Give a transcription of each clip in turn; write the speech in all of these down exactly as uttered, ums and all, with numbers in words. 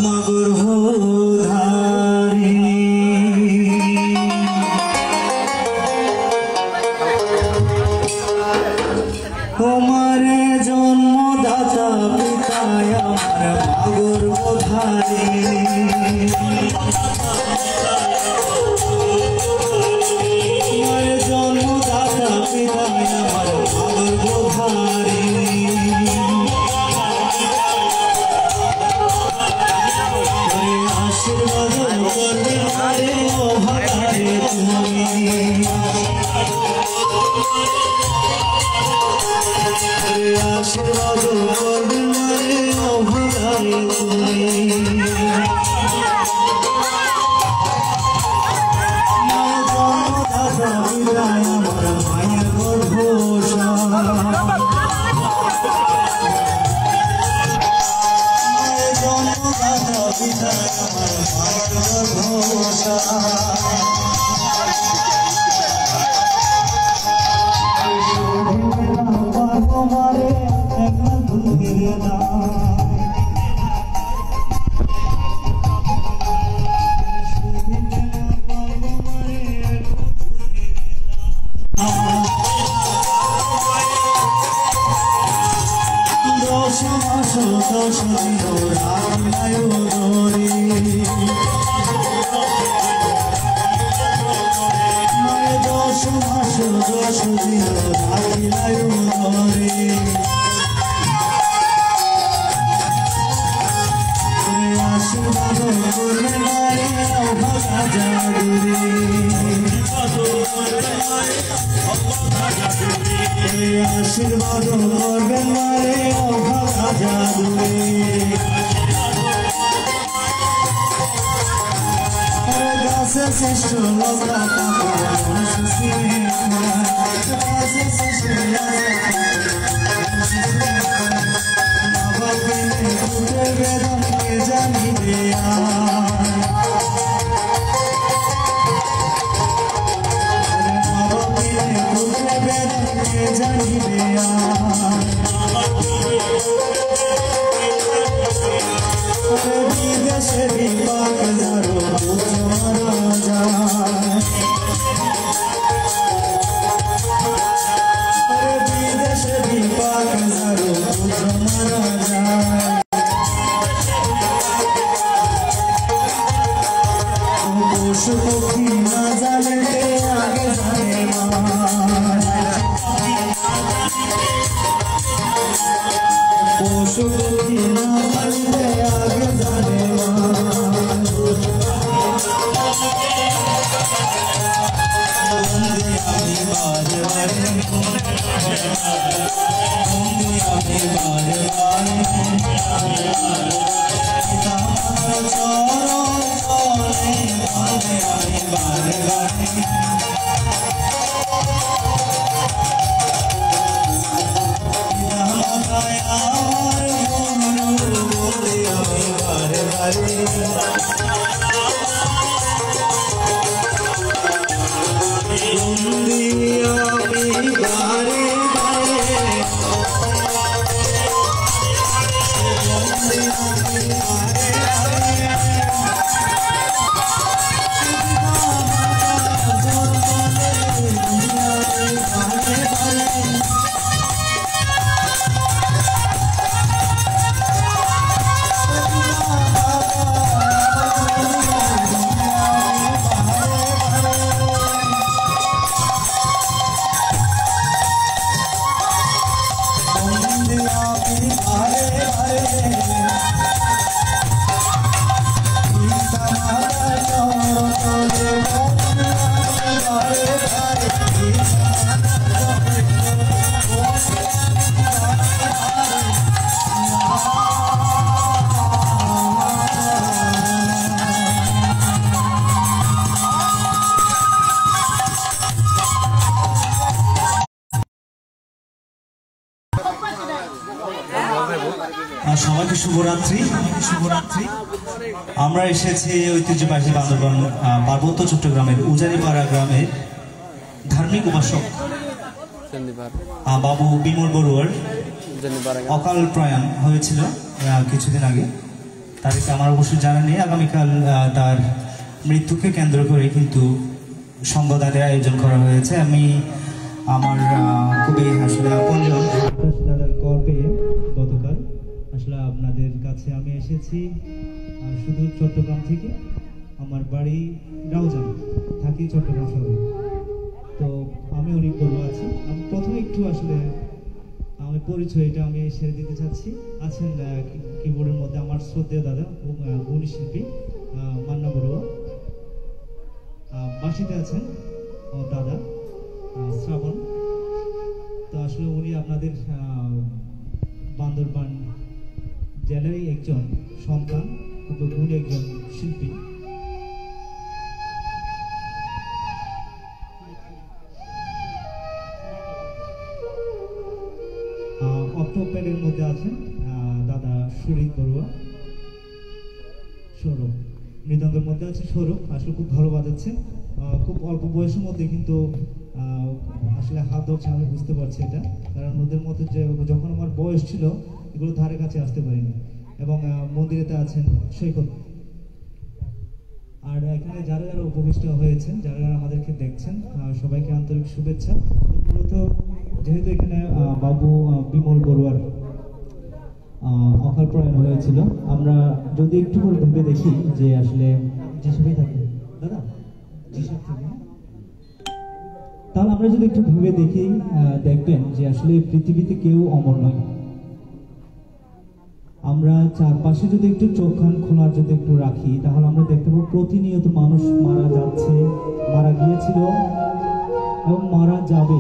সবাইকে শুভরাত্রি শুভরাত্রি আমরা এসেছি ঐতিহ্যবাহী বান্দরবান পার্বত্য চট্টগ্রামের উজারিপাড়া গ্রামের ধার্মিক উপাসক বাবু বিমল বড়ুয়ার অকাল প্রয়াণ হয়েছিল কিছুদিন আগে। তারিখ আমার অবশ্যই জানা নেই। আগামীকাল তার মৃত্যুকে কেন্দ্র করে কিন্তু সংবাদের আয়োজন করা হয়েছে। আমি আমার খুবই আসলে আপনজন দাদার কল পেয়ে গতকাল আসলে আপনাদের কাছে আমি এসেছি শুধু চট্টগ্রাম থেকে। আমার বাড়ি রাউজান, থাকি চট্টগ্রাম শহরে। তো আমি অনেক গর্ব আছি। আমি প্রথমে একটু আসলে আমি পরিচয়টা আমি সেরে দিতে চাচ্ছি। আছেন কিবোর্ডের মধ্যে আমার শ্রদ্ধেয় দাদা গুণী শিল্পী মান্না বড়ুয়া, বাঁশিতে আছেন দাদা শ্রাবণ। তো আসলে উনি আপনাদের বান্দরবান জেলারই একজন সন্তান, উনি একজন শিল্পী। অক্টোপ্যাডের মধ্যে আছেন দাদা সুরিত বড়ুয়া, সৌরভ। মৃদঙ্গের মধ্যে আছে সৌরভ, আসলে খুব ভালো বাজাচ্ছে। খুব অল্প বয়সের মধ্যে কিন্তু আসলে হাত ধরছে, আমি বুঝতে পারছি এটা। কারণ ওদের মধ্যে যে যখন আমার বয়স ছিল এগুলো ধারে কাছে আসতে পারিনি। এবং মন্দিরেতে আছেন সৈকত। আর এখানে যারা যারা উপবিষ্ট হয়েছেন, যারা যারা আমাদেরকে দেখছেন, সবাইকে আন্তরিক শুভেচ্ছা। মূলত যেহেতু এখানে বাবু বিমল বড়ুয়ার অকাল প্রয়াণ হয়েছিল, আমরা যদি একটু করে ভেবে দেখি যে আসলে যেসবই থাকে দাদা যেসব থাকে, তাহলে আমরা যদি একটু ভেবে দেখি দেখবেন যে আসলে পৃথিবীতে কেউ অমর নয়। আমরা চারপাশে যদি একটু চোখ কান খোলার যদি একটু রাখি, তাহলে আমরা দেখতে পাবো প্রতিনিয়ত মানুষ মারা যাচ্ছে, মারা গিয়েছিল এবং মারা যাবে।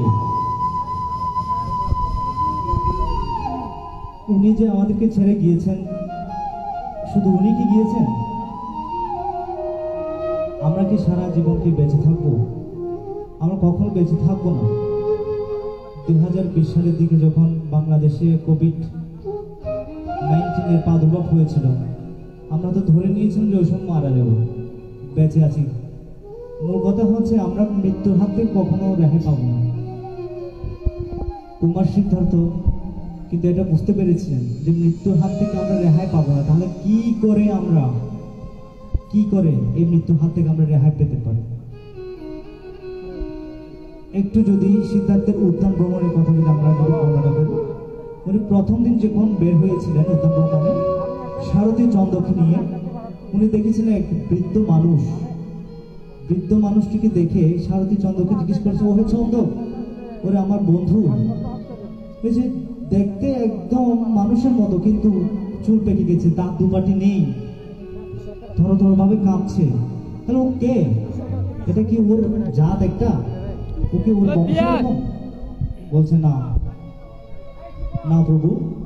উনি যে আমাদেরকে ছেড়ে গিয়েছেন, শুধু উনি কি গিয়েছেন? আমরা কি সারা জীবন কি বেঁচে থাকবো? আমরা কখনো বেঁচে থাকবো না। দুই হাজার বিশ সালের দিকে যখন বাংলাদেশে কোভিড নাইন্টিনের প্রাদুর্ভাব হয়েছিল, আমরা তো ধরে নিয়েছিলাম যে ওই সময় মারা যাব, বেঁচে আছি। মূল কথা হচ্ছে আমরা মৃত্যুর হাত থেকে কখনো রেহাই পাবো না। কুমার সিদ্ধার্থ কিন্তু এটা বুঝতে পেরেছিলেন যে মৃত্যুর হাত থেকে আমরা রেহাই পাবো না। তাহলে কি করে আমরা কি করে এই মৃত্যুর হাত থেকে আমরা রেহাই পেতে পারি? একটু যদি সিদ্ধার্থের উদ্যান ভ্রমণের কথা যদি আমরা বর্ণনা করি, উনি প্রথম দিন যখন বের হয়েছিলেন উদ্যান ভ্রমণে সারথী চন্দকে নিয়ে, উনি দেখেছিলেন এক বৃদ্ধ মানুষ। বৃদ্ধ মানুষটিকে দেখে সারথী চন্দকে জিজ্ঞেস করেছে, ওহে চন্দ, ওরে আমার বন্ধু, ওই যে দেখতে একদম মানুষের মতো কিন্তু চুল পেকে গেছে, দাঁত দুপাটি নেই, ধরো ধরো ভাবে কাঁপছে। তাহলে ও কে? এটা কি ওর জাত একটা? ওকে ওর বংশ? বলছে না না প্রভু,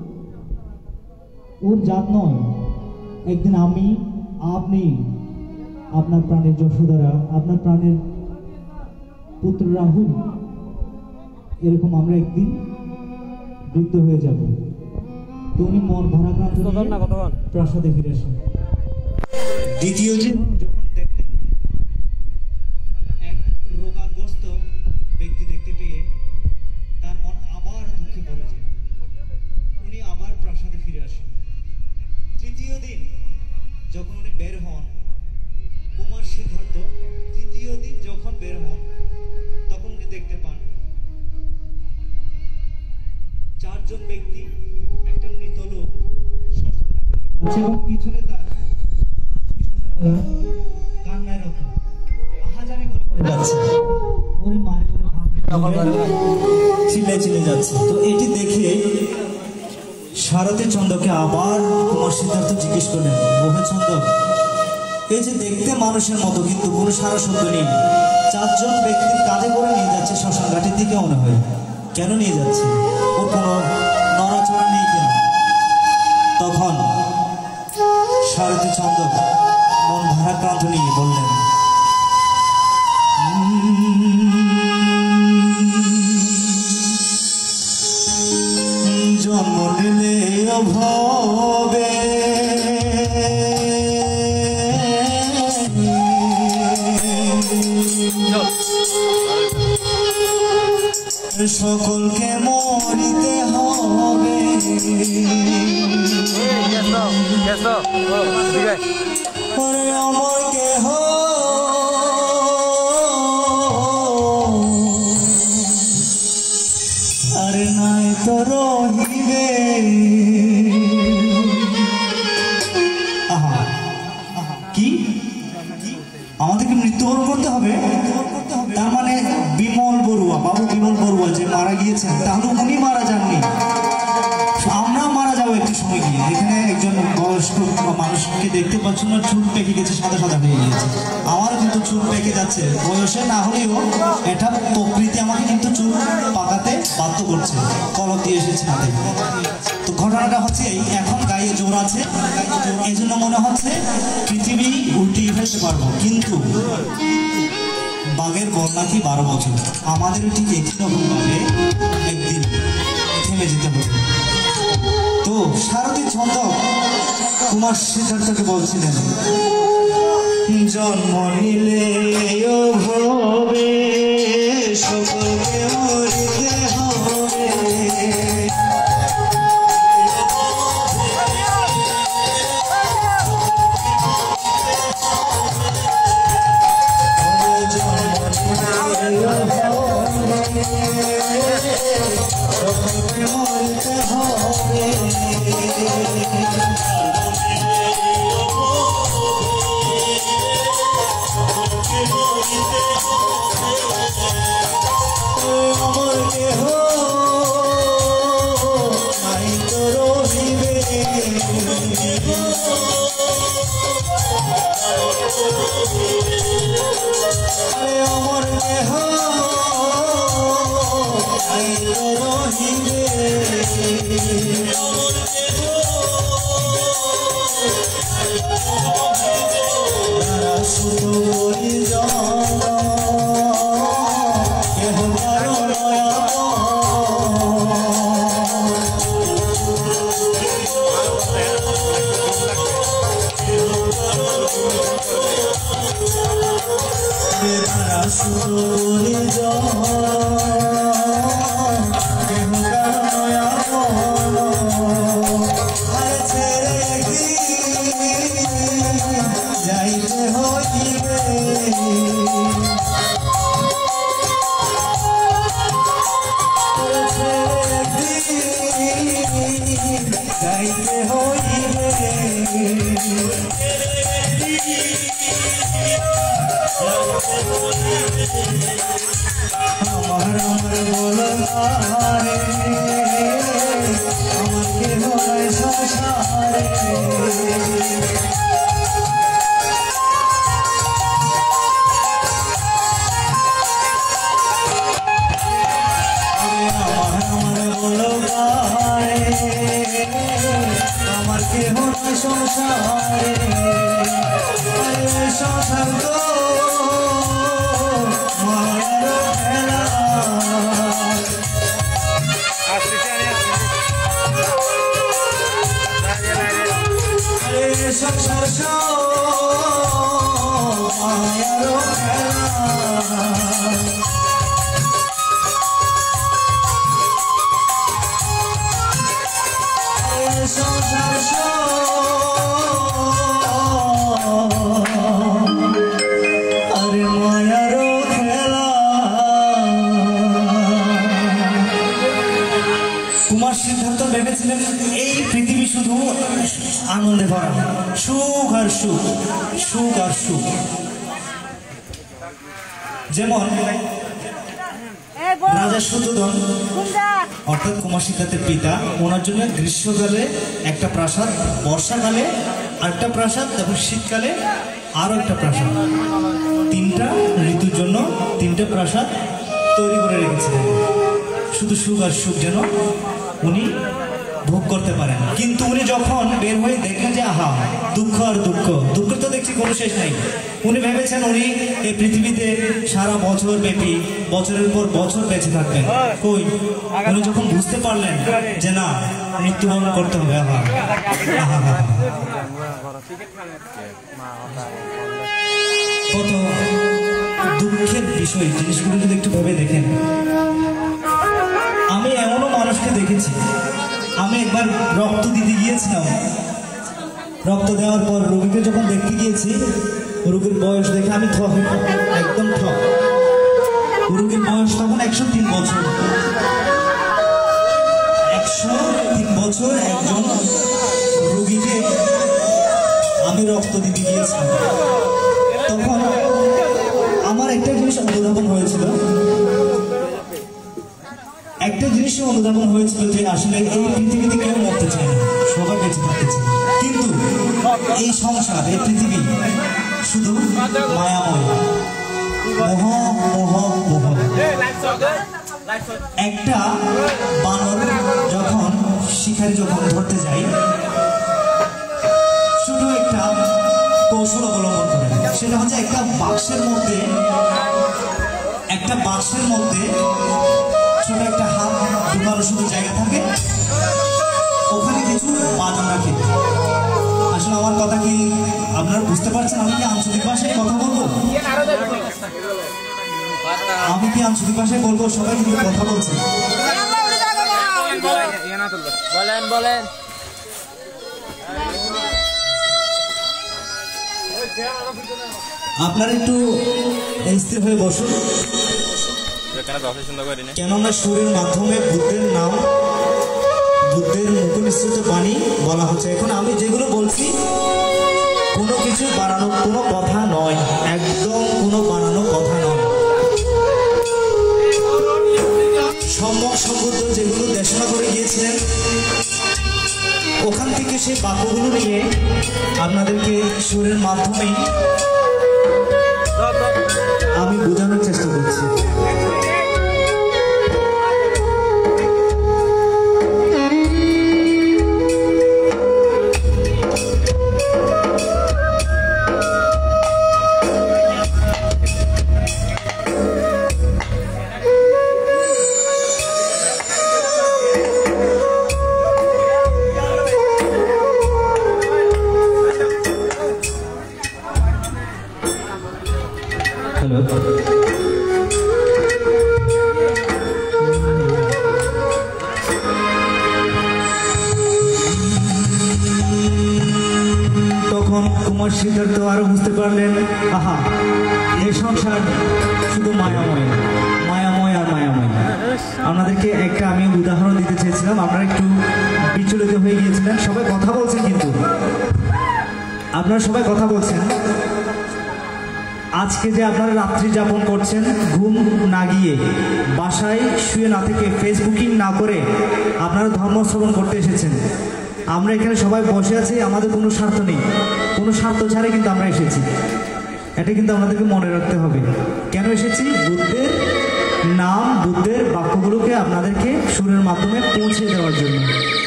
ওর জাত নয়। একদিন আমি, আপনি, আপনার প্রাণের যশোদারা, আপনার প্রাণের পুত্র রাহুল, এরকম আমরা একদিন বৃদ্ধ হয়ে যাব। তো উনি মন ভারাক্রান্ত প্রাসাদে ফিরে আসেন। দ্বিতীয় দিন যখন দেখলেন এক রোগাগ্রস্ত ব্যক্তি দেখতে পেয়ে তার মন আবার দুঃখে পড়ে যায়, উনি আবার প্রাসাদে ফিরে আসেন। তৃতীয় দিন যখন উনি বের হন, কুমার সিদ্ধার্থ তৃতীয় দিন যখন বের হন, তখন উনি দেখতে পান চারজন ব্যক্তি, একটা মৃত লোক এবং পিছনে তার কান্নায় রত আহাজারি করে করে যাচ্ছে, ওই মারে চিল্লাই চিল্লাই যাচ্ছে। তো এটি দেখে সারথী চন্দ্রকে আবার কুমার সিদ্ধার্থ জিজ্ঞেস করলেন, ওহে চন্দ্র, এই যে দেখতে মানুষের মতো কিন্তু কোনো সারা শব্দ নেই, চারজন ব্যক্তির কাঁধে করে নিয়ে যাচ্ছে শ্মশান ঘাটের দিকে মনে হয়, কেন নিয়ে যাচ্ছে? ওর কোনো নড়াচড়া নেই কেন? তখন সারথী চন্দ্র মন ভারাক্রান্ত নিয়ে বললেন, জন্ম নিলে অভাবে সকলকে মরিতে হবে, আমার কেহ আর নাই তো রহিবে। আহা কি আমাদেরকে মৃত্যুবরণ করতে হবে? তার মানে বিমল বড়ুয়া, বাবু বিমল বড়ুয়া যে মারা গিয়েছেন, তাহলে উনি মারা যাননি, আমরা মারা যাবো একটু সময় গিয়ে। এখানে একজন বয়স্ক মানুষকে দেখতে পাচ্ছেন না, চুল পেকে গেছে, সাদা সাদা হয়ে গিয়েছে। আমারও কিন্তু চুল পেকে যাচ্ছে, বয়সে না হলেও এটা প্রকৃতি আমাকে কিন্তু চুল পাকাতে বাধ্য করছে, কলম দিয়ে এসেছে হাতে। তো ঘটনাটা হচ্ছে এই, এখন গায়ে জোর আছে, এই জন্য মনে হচ্ছে পৃথিবী উল্টিয়ে ফেলতে পারবো, কিন্তু বাঘের বন্যা কি বারো বছর, আমাদেরও ঠিক একই রকম ভাবে একদিন থেমে যেতে হবে। তো সারথী ছন্দ কুমার সিদ্ধার্থকে বলছিলেন, জন্ম নিলে ভবে সকলকে মরিতে হবে, আনন্দে ভরা, সুখ আর সুখ, সুখ আর সুখ। যেমন রাজা সুতোধন অর্থাৎ কুমার সিদ্ধার্থের পিতা, ওনার জন্য গ্রীষ্মকালে একটা প্রাসাদ, বর্ষাকালে আরেকটা প্রাসাদ, তারপর শীতকালে আরো একটা প্রাসাদ, তিনটা ঋতুর জন্য তিনটা প্রাসাদ তৈরি করে রেখেছিলেন, শুধু সুখ আর সুখ যেন উনি ভোগ করতে পারেন। কিন্তু উনি যখন বের হয়ে দেখেন যে আহা দুঃখ আর দুঃখ, দুঃখ তো দেখছি কোনো শেষ নাই, উনি ভেবেছেন উনি এই পৃথিবীতে সারা বছর ব্যাপী বছরের পর বছর বেঁচে থাকবেন। কই, উনি যখন বুঝতে পারলেন যে না মৃত্যুবরণ করতে হবে, আহা আহা কত দুঃখের বিষয়, জিনিসগুলো যদি একটু ভেবে দেখেন। আমি এমনও মানুষকে দেখেছি, আমি একবার রক্ত দিতে গিয়েছিলাম, রক্ত দেওয়ার পর রোগীকে যখন দেখতে গিয়েছি, রোগীর বয়স দেখে আমি থ একদম থ রোগীর বয়স তখন একশো তিন বছর একশো তিন বছর একজন রোগীকে আমি রক্ত দিতে গিয়েছি। তখন আমার একটা জিনিস অনুধাবন হয়েছিল একটা জিনিস অনুধাবন হয়েছিল যে আসলে এই পৃথিবীতে কেউ মরতে চায় না, সবাই বেঁচে থাকতে চায়। কিন্তু এই সংসার, এই পৃথিবী শুধু মায়াময়, মোহ মোহ মোহ। একটা বানর যখন শিকারী যখন ধরতে যায়, শুধু একটা কৌশল অবলম্বন করে, সেটা হচ্ছে একটা বাক্সের মধ্যে একটা বাক্সের মধ্যে ছোট একটা হাত ঢুকানো শুধু জায়গা থাকে, ওখানে কিছু বাদাম রাখে। আসলে আমার কথা কি আপনারা বুঝতে পারছেন? আমি কি আঞ্চলিক ভাষায় কথা বলবো? আমি কি আঞ্চলিক ভাষায় বলবো? সবাই কিন্তু কথা বলছে। বলেন বলেন। আপনারা একটু স্থির হয়ে বসুন। কেননা সুরের মাধ্যমে বুদ্ধের নাম, বুদ্ধের মুখনিসৃত বাণী বলা হচ্ছে। এখন আমি যেগুলো বলছি কোনো কিছু বানানো কোনো কথা নয়, একদম কোনো বানানো কথা নয়। সম্যক সম্বুদ্ধ যেগুলো দেশনা করে গিয়েছিলেন, ওখান থেকে সেই বাক্যগুলো নিয়ে আপনাদেরকে সুরের মাধ্যমেই আমি বোঝানোর চেষ্টা করছি। তখন কুমার সিদ্ধার্থ আরো বুঝতে পারলেন, আহা, এই সংসার শুধু মায়াময়, মায়াময় আর মায়াময়। আপনাদেরকে একটা আমি উদাহরণ দিতে চেয়েছিলাম, আপনারা একটু বিচলিত হয়ে গিয়েছিলেন। সবাই কথা বলছেন, কিন্তু আপনারা সবাই কথা বলছেন। আজকে যে আপনারা রাত্রি যাপন করছেন, ঘুম না গিয়ে, বাসায় শুয়ে না থেকে, ফেসবুকিং না করে আপনারা ধর্ম শ্রবণ করতে এসেছেন। আমরা এখানে সবাই বসে আছি, আমাদের কোনো স্বার্থ নেই, কোনো স্বার্থ ছাড়াই কিন্তু আমরা এসেছি। এটা কিন্তু আমাদেরকে মনে রাখতে হবে। কেন এসেছি? বুদ্ধের নাম, বুদ্ধের বাক্যগুলোকে আপনাদেরকে সুরের মাধ্যমে পৌঁছে দেওয়ার জন্য।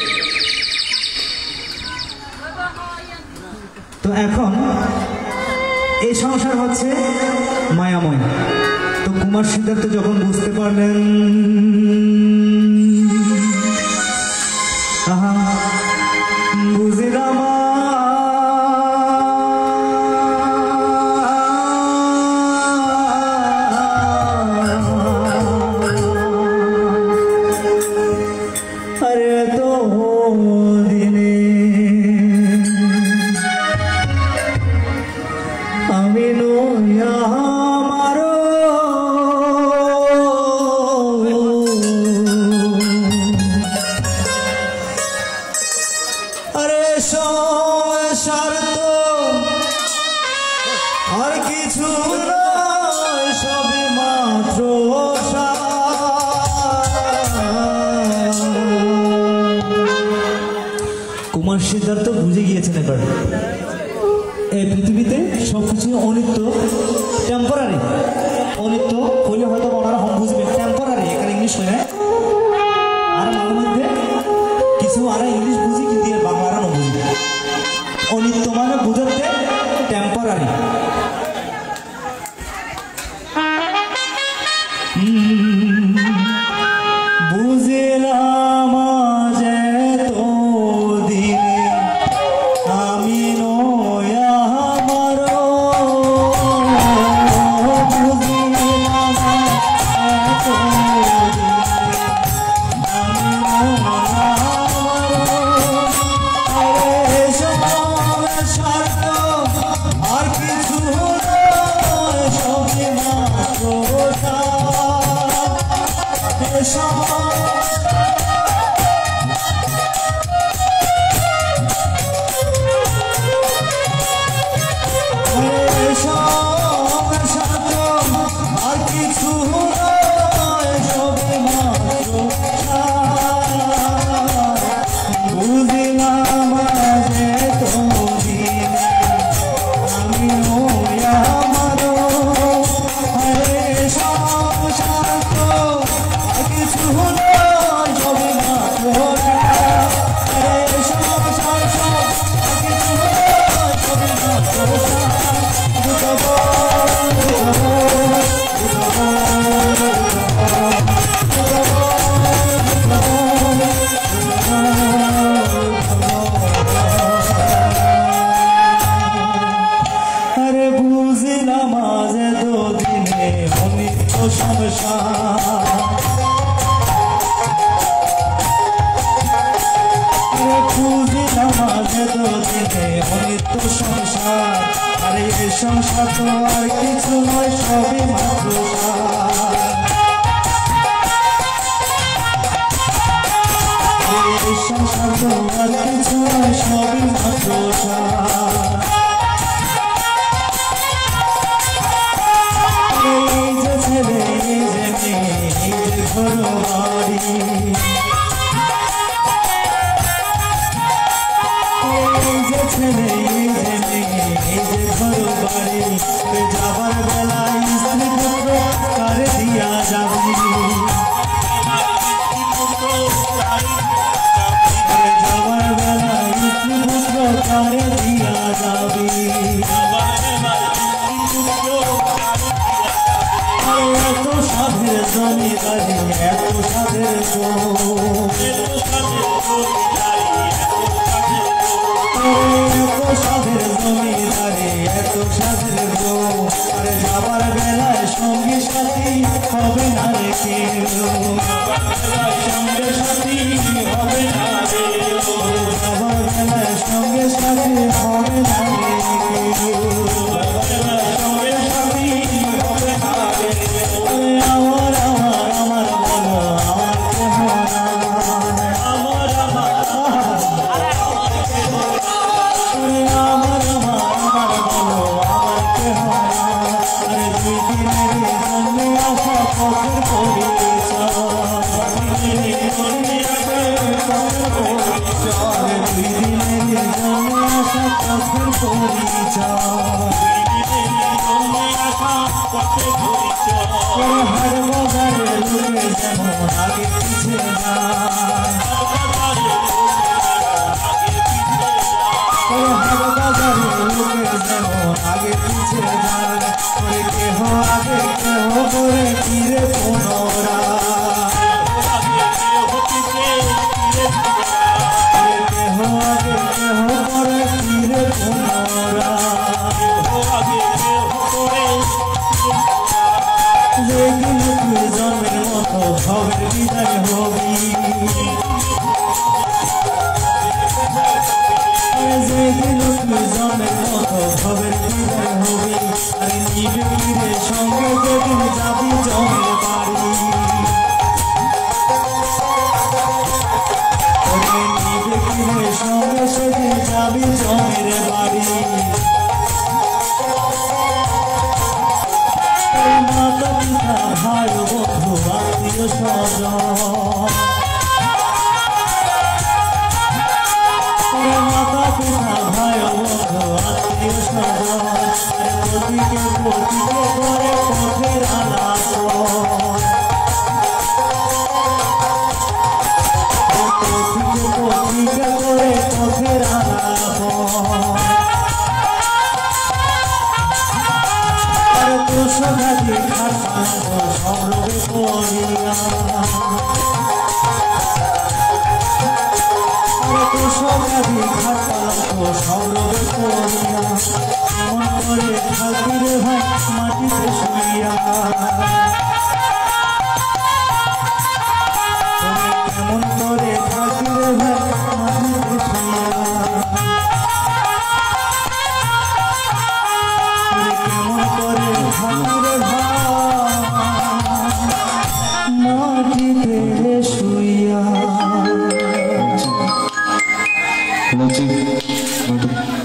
তো এখন এই সংসার হচ্ছে মায়াময়। তো কুমার সিদ্ধার্থ যখন বুঝতে পারলেন, আহা, বুঝিলাম আরে তো দিনে আমি নয়া মারো, আরে সংসার তো আর কিছু নয়, সবে মাত্র কুমার সিদ্ধার্থ বুঝে গিয়েছেন এবার এই পৃথিবীতে সবকিছু অনিত্য, টেম্পোরারি। অনিত্য হইলে হয়তো ওনারা হম বুঝবে, টেম্পোরারি এখানে ইংলিশ হয় না। আর মাঝে মধ্যে কিছু আর ইংলিশ বুঝি, কিন্তু বাংলারা না বুঝি। অনিত্য মানে বুঝতে টেম্পোরারি। বুঝলাম যে তো দিনে আমি নয়া মারো, বুঝলাম তো দিনে আমি নয়া মারো, আরে সবে বুঝলাম যে তোদিন আমি আমারও হরে সংসার তো কিছু নয় সবে মাত্র হরে সংসার কিছু নয় সবে মাত্র সংসার আরে এই সংসার তো আর কিছু নয় সবই মাত্র এই সংসার তো আর কিছু নয় সবই মাত্র এই যে ছেলে এই যে মেয়ে এই যে ঘর বাড়ি ছেলে ঘর বাড়ি যাবার বেলায় স্ত্রী পুত্র কারে দিয়া যাবি যাবার বেলায় স্ত্রী পুত্র কারে দিয়া যাবি এত সাধের জমিদারি এত সাধের সাধের জমিদারে এত সাধের আরে যাবার বেলায় সঙ্গী সাথী হবে না রে কেউ সঙ্গে সাথী হবে না রে যাবার বেলায় সঙ্গে সাথী হবে না রে কেউ সঙ্গে সাথী হবে না রে আমার আমার আমার বলো আমার কেহ আমার আমার हर बाजारे लोके जेमन आगे पीछे जाय हर बाजारे लोके जेमन आगे पीछे जाय केह आगे केह करे फिरे पुनराय केह आगे केह करे फिरे पुनराय যেদিন তুই জন্মের মতো ভবের বিদায় হবি যেদিন তুই জন্মের মতো ভবের বিদায় হবি আরে নিবে ফিরে সঙ্গে যেদিন যাবি জমের বাড়ি নিবে ফিরে সঙ্গে সেদিন যাবি জমের বাড়ি মাতা পিতা ভাই বন্ধু আত্মীয় স্বজন মাতা পিতা ভাই বন্ধু আত্মীয় স্বজন প্রতিকে প্রতিকে করে পথের আলাপ প্রতিকে প্রতিকে করে পথের আলাপ সোনালি খাতা সরবে পড়িয়া সোনালি খাতা সরবে পড়িয়া কেমন করে থাকবি রে ভাই মাটিতে শুইয়া কেমন করে থাকবি রে ভাই মাটিতে শুইয়া কেমন করে ঠাকুরে মাটিতে শুইয়া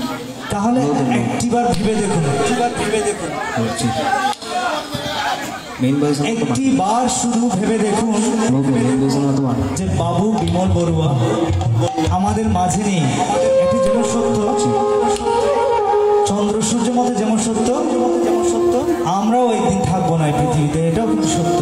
তাহলে একটিবার ভেবে দেখুন একটিবার ভেবে দেখুন একটি বার শুধু ভেবে দেখুন যে বাবু বিমল বড়ুয়া আমাদের মাঝে নেই। এটি যেমন সত্য, চন্দ্র সূর্য মতো যেমন সত্য, যেমন সত্য আমরাও একদিন থাকবো না এই পৃথিবীতে, এটাও কিন্তু সত্য।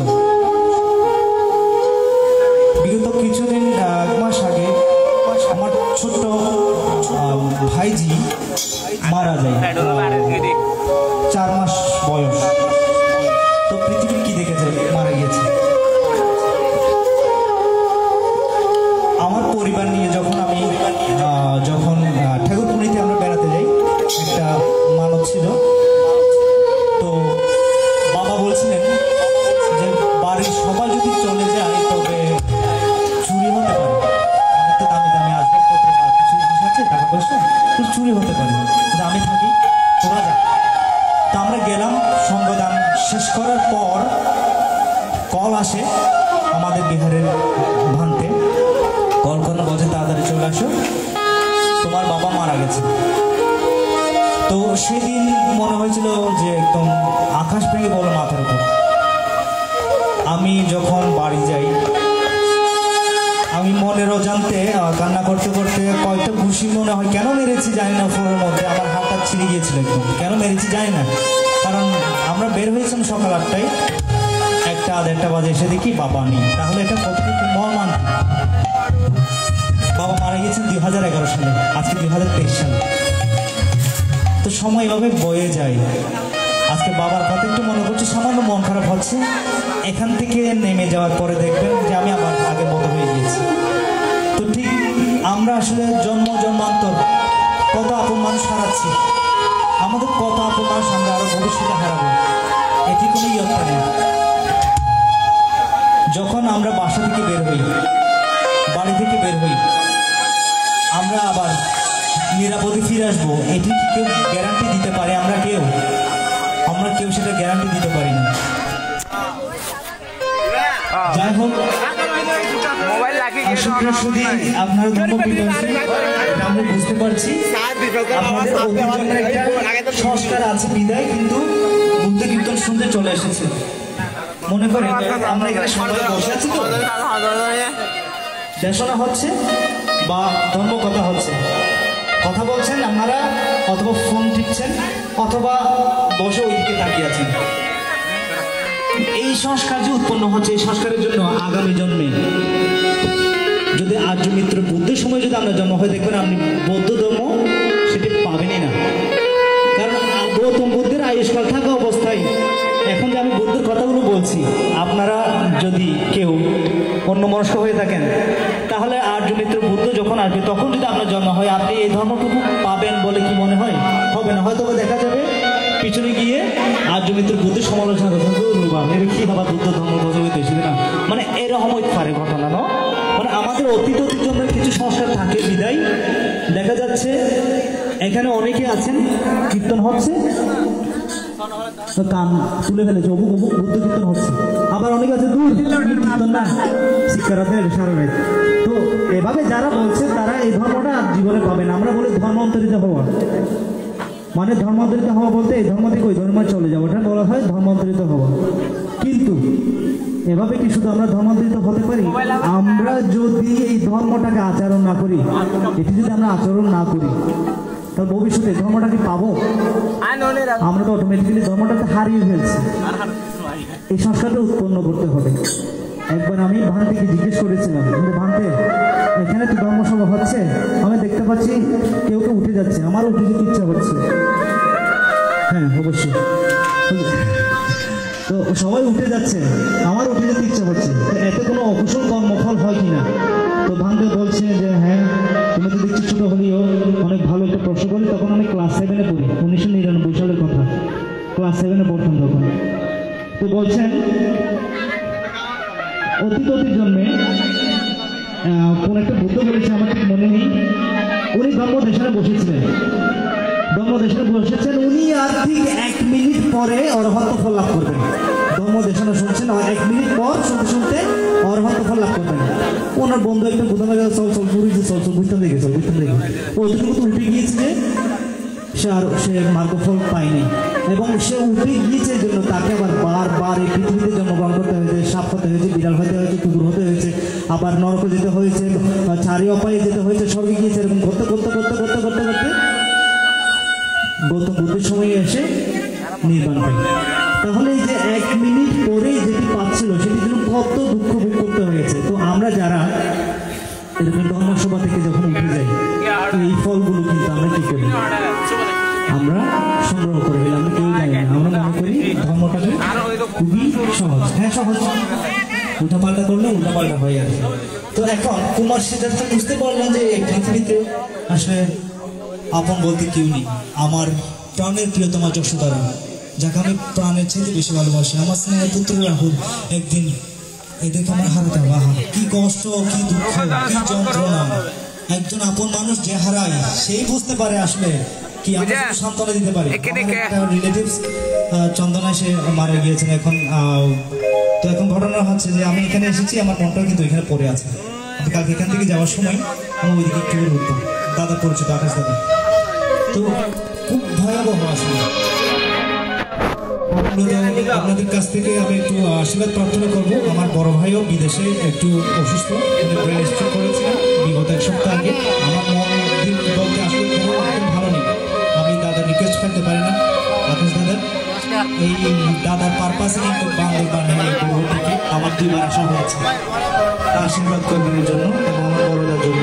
বিগত কিছুদিন এক মাস আগে আমার ছোট্ট ভাইজি মারা যায়, চার মাস বয়স। তো পৃথিবী কি দেখেছে, মারা গিয়েছে। আমার পরিবার নিয়ে যখন আমি যখন ঠাকুরপুরিতে আমরা বেড়াতে যাই, একটা মানত ছিল, তো বাবা বলছিলেন যে বাড়ির সবাই যদি চলে যায় তবে চুরি হতে পারে, অনেক তো দামি দামি আসবাবপত্র কিছু জিনিস আছে, টাকা পয়সা, তো চুরি হতে পারে, কিন্তু আমি থাকি, তোরা যা। তা আমরা গেলাম, সঙ্গদান শেষ করার পর কল আসে আমাদের বিহারের ভান্তে, কল করে বলছে তাড়াতাড়ি চলে আসো, তোমার বাবা মারা গেছে। তো সেদিন মনে হয়েছিল যে একদম আকাশ ভেঙে বলো মাথার উপর। আমি যখন বাড়ি যাই, আমি মনের অজান্তে কান্না করতে করতে কয়টা ঘুষি মনে হয় কেন মেরেছি জানি না, ফোনের মধ্যে আমার হাতটা ছিঁড়ে গিয়েছিল একদম, কেন মেরেছি জানি না। কারণ আমরা বের হয়েছিলাম সকাল আটটায়, একটা আধ একটা বাজে এসে দেখি বাবা নেই। তাহলে এটা কতটুকু মর্মান্তিক। বাবা মারা গিয়েছেন দুই হাজার এগারো সালে, আজকে দুই হাজার তেইশ সালে। তো সময় এভাবে বয়ে যায়। আজকে বাবার কথা একটু মনে করছে, সামান্য মন খারাপ হচ্ছে। এখান থেকে নেমে যাওয়ার পরে দেখবেন যে আমি আমার আগের মতো হয়ে গিয়েছি। তো ঠিক আমরা আসলে জন্ম জন্মান্তর কত আপন মানুষ হারাচ্ছি, আমাদের কত আপন মানুষ আমরা আরো ভবিষ্যতে হারাবো, এটি কোনো ইয়ত্তা নেই। যখন আমরা বাসা থেকে বের হই, বাড়ি থেকে বের হই, আমরা আবার নিরাপদে ফিরে আসবো, এটি কি কেউ গ্যারান্টি দিতে পারে? আমরা কেউ আমরা কেউ সেটা গ্যারান্টি দিতে পারি না। যাই হোক, আপনারা আমরা বুঝতে পারছি আপনাদের একটা সংস্কার আছে বিদায়, কিন্তু বুদ্ধ কীর্তন শুনতে চলে এসেছে। মনে করেন আমরা এখানে সবাই বসে আছি, তো দেশনা হচ্ছে বা ধর্ম কথা হচ্ছে, কথা বলছেন আপনারা, অথবা ফোন টিপছেন, অথবা বসে ওইদিকে তাকিয়ে আছেন। এই সংস্কার যে উৎপন্ন হচ্ছে, এই সংস্কারের জন্য আগামী জন্মে যদি আর্য মিত্র বুদ্ধের সময় যদি আমরা জন্ম হয়, দেখবেন আপনি বৌদ্ধ ধর্ম সেটি পাবেনই না। কারণ গৌতম বুদ্ধের আয়ুষ্কাল থাকা অবস্থায় এখন যে আমি বুদ্ধের কথাগুলো বলছি, আপনারা যদি কেউ অন্য মনস্ক হয়ে থাকেন, তাহলে আর্য মিত্র বুদ্ধ যখন আসবে তখন যদি আপনার জন্ম হয়, আপনি এই ধর্মটুকু পাবেন বলে কি মনে হয়? হবে না। হয়তো দেখা যাবে পিছনে গিয়ে আর্য মিত্র বুদ্ধের সমালোচনা করছেন, কি আবার বুদ্ধ ধর্ম প্রচলিত হয়েছিল না, মানে এরকম হইতে পারে ঘটনা। ন মানে আমাদের অতীত অতীত জন্মের কিছু সংস্কার থাকে বিদায় দেখা যাচ্ছে এখানে অনেকে আছেন, কীর্তন হচ্ছে, কান তুলে ফেলেছে, অবুক অবুক বুদ্ধ কীর্তন হচ্ছে। আবার অনেকে আছে দূর কীর্তন না, শিক্ষারাতে সারা রাত। তো এভাবে যারা বলছে তারা এই ধর্মটা জীবনে পাবে না। আমরা বলি ধর্মান্তরিত হওয়া, মানে ধর্মান্তরিত হওয়া বলতে এই ধর্ম থেকে ওই ধর্মে চলে যাওয়া, ওটা বলা হয় ধর্মান্তরিত হওয়া। কিন্তু এভাবে কি শুধু আমরা ধর্মান্তরিত হতে পারি? আমরা যদি এই ধর্মটাকে আচরণ না করি, এটি যদি আমরা আচরণ না করি, তাহলে ভবিষ্যতে ধর্মটাকে পাবো? আমরা তো অটোমেটিক্যালি ধর্মটাকে হারিয়ে ফেলছি। এই সংস্কারটা উৎপন্ন করতে হবে। একবার আমি ভান্তিকে জিজ্ঞেস করেছিলাম, ভান্তে এখানে তো ধর্মসভা হচ্ছে, আমি দেখতে পাচ্ছি কেউ কেউ উঠে যাচ্ছে, আমারও উঠে যেতে ইচ্ছা হচ্ছে। হ্যাঁ অবশ্যই, তো সবাই উঠে যাচ্ছে, আমার উঠে যেতে ইচ্ছা হচ্ছে, এতে কোনো অকুশল কর্মফল হয় কিনা? তো ভান্তে বলছে যে হ্যাঁ, তুমি তো দেখছি ছোটো হলেও অনেক ভালো একটা প্রশ্ন করি। তখন আমি ক্লাস সেভেনে পড়ি, উনিশশো নিরানব্বই সালের কথা, ক্লাস সেভেনে পড়তাম তখন। তো বলছেন অতীত অতীত জন্মে কোন একটা বুদ্ধ বলেছে, আমার ঠিক মনে নেই, উনি ধর্মদেশনে বসেছিলেন, ধর্মদেশনে বসেছেন উনি, আর ঠিক এক মিনিট পরে অরহন্ত ফল লাভ করবেন। ধর্মদেশনে শুনছেন, এক মিনিট পর শুনতে শুনতে অরহন্ত ফল লাভ করবেন। ওনার বন্ধু একটা বুদ্ধ চল চল পুরী চল চল বুঝতে দেখে চল বুঝতে দেখে ওইটুকু তো উঠে গিয়েছে যে সে আর সে মার্গফল পায়নি এবং সে উঠে গিয়েছে জন্য তাকে আবার বারবার এই পৃথিবীতে জন্মগ্রহণ করতে হয়েছে, সাপ হতে হয়েছে, বিড়াল হতে হয়েছে, কুকুর হতে হয়েছে, আবার নরকে যেতে হয়েছে, চারি অপায়ে যেতে হয়েছে, স্বর্গে গিয়েছে, এরকম করতে করতে করতে করতে করতে করতে গৌতম বুদ্ধের সময়ে এসে নির্বাণ পাই। তাহলে এই যে এক মিনিট পরেই যেটি পাচ্ছিল সেটির জন্য কত দুঃখ ভোগ করতে হয়েছে। তো আমরা যারা এরকম ধর্মসভা থেকে যখন উঠে যাই, এই ফলগুলো কিন্তু আমরা কি করি, আমরা সংগ্রহ করে ফেলি, আমরা কেউ জানি না। আমরা মনে করি ধর্মটাকে খুবই সহজ, হ্যাঁ সহজ, উল্টা পাল্টা করলে উল্টা পাল্টা হয়ে যাবে। তো এখন কুমার সিদ্ধার্থ বুঝতে পারলেন যে এই পৃথিবীতে আসলে আপন বলতে কেউ নেই। আমার প্রাণের প্রিয়তমা যশোদারা, যাকে আমি প্রাণের চেয়ে বেশি ভালোবাসি, আমার স্নেহের পুত্র রাহুল একদিন এদেরকে আমার হারাতে হবে। আহা কি কষ্ট, কি দুঃখ, কি যন্ত্রণা। একজন আপন মানুষ যে হারায় সেই বুঝতে পারে আসলে কি আমরা সান্ত্বনা দিতে পারি। রিলেটিভস চন্দনা সে মারা গিয়েছেন এখন। তো এখন ঘটনা হচ্ছে যে আমি এখানে এসেছি, আমার মনটাও কিন্তু এখানে পড়ে আছে। আমি কালকে এখান থেকে যাওয়ার সময় আমি ওইদিকে একটু উঠতাম, দাদা পরিচিত আকাশ দাদা। তো খুব ভয়াবহ আসলে। আপনাদের কাছ থেকে আমি একটু আশীর্বাদ প্রার্থনা করবো। আমার বড় ভাইও বিদেশে একটু অসুস্থ, ব্রেন স্ট্রোক করেছিলেন বিগত এক সপ্তাহ আগে। আমার মন দিন বলতে আসলে কোনো একদম ভালো নেই। আমি দাদার রিকোয়েস্ট করতে পারি না, আকাশ দাদা এই দাদার পারপাসে কিন্তু বান্দরবানে থেকে আমার দুইবার আসা হয়েছে। আশীর্বাদ করবেন এর জন্য এবং আমার বড়দার জন্য।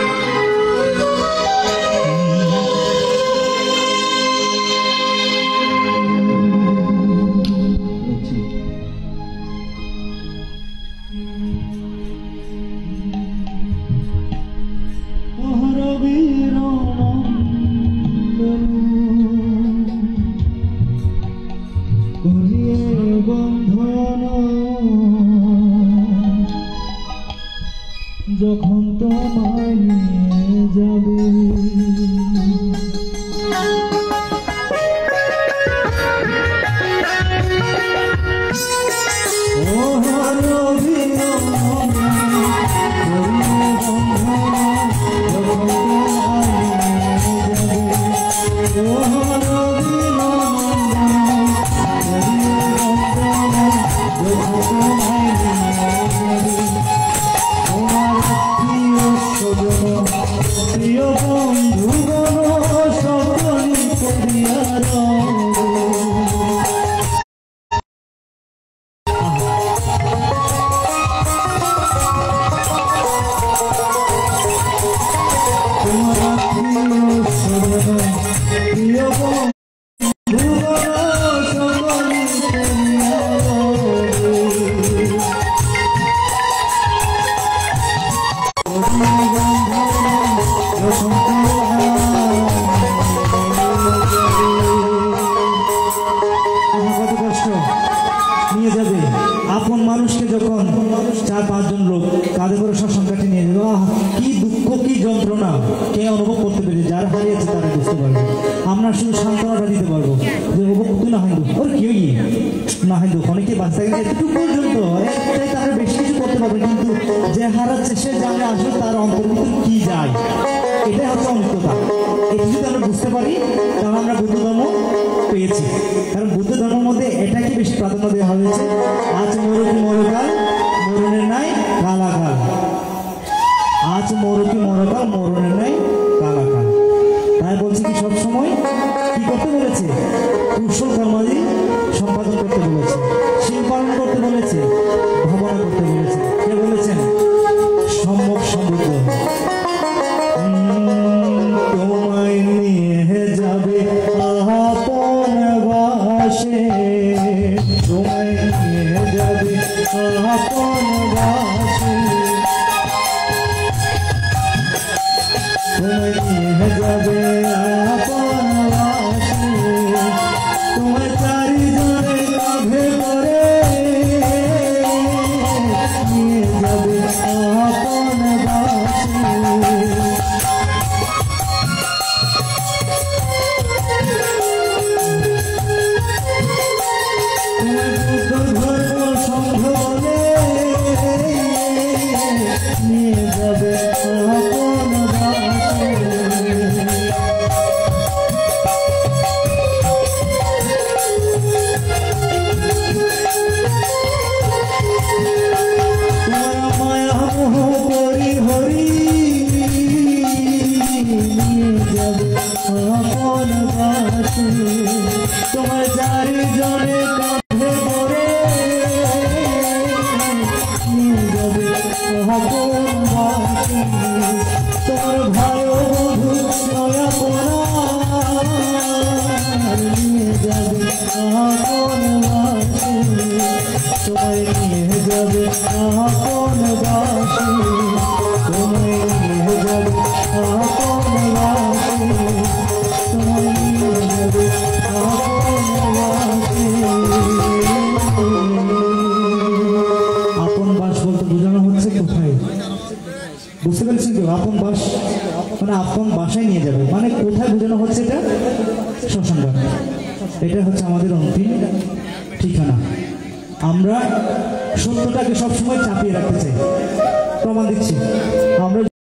যখন তোমায় নিয়ে যাবে আপন মানুষকে যখন চার পাঁচজন লোক কাঁধে করে শ্মশানঘাটে নিয়ে যাবে, আহ কি দুঃখ, কি যন্ত্রণা কে অনুভব করতে পেরেছে, যারা হারিয়েছে তারা বুঝতে পারবে। আমরা শুধু সান্ত্বনাটা দিতে পারবো যে তুই না হিন্দু, ওর কেউ না হিন্দু, অনেকে বাচ্চা গেলে এতটুকু পর্যন্ত একটাই তারা বেশি কিছু করতে পারবে, কিন্তু যে হারাচ্ছে সে জানে আসলে তার অন্তর্ভুক্ত কি যায়, এটাই হচ্ছে অনিত্যতা। এটা যদি আমরা বুঝতে পারি তাহলে আমরা বুদ্ধ ধর্ম পেয়েছি। কারণ বুদ্ধ ধর্মের মধ্যে এটাকে বেশি প্রাধান্য দেওয়া হয়েছে, আজ মরুকি মরকাল মরণের নাই কালাকাল, আজ মরুকি মরকাল মরণের নাই কালাকাল। তাই বলছি কি সবসময় কি করতে বলেছে, কুশল কর্মাদি সম্পাদন করতে বলেছে, শিল পালন করতে বলেছে, ভাবনা করতে বলেছে। কে বলেছেন? সম্যক সমৃদ্ধ। তোমায় নিয়ে যাবে আপন বাসে, তোমায় নিয়ে যাবে আপন বাসে, তোমায় নিয়ে যাবে আপন বাসে, তোমায় যাবে আপন বাসে তোমার চারিজনে কাঁধে করে নিয়ে যাবে আপন বাসে তোমার ভাই বধূ নয়া পোড়ার নিয়ে যাবে আপন বাসে তোমায় নিয়ে যাবে আপন বাসে তোমায় নিয়ে যাবে আপন বাসে তোমায় নিয়ে যাবে আপন বাসে। আপন বাস বলতে বোঝানো হচ্ছে কোথায়, বুঝতে পেরেছেন তো? আপন বাস মানে আপন বাসায় নিয়ে যাবে, মানে কোথায় বোঝানো হচ্ছে? এটা শ্মশান ঘাট। এটা হচ্ছে আমাদের অন্তিম ঠিকানা। আমরা সত্যটাকে সবসময় চাপিয়ে রাখতে চাই। প্রমাণ দিচ্ছি আমরা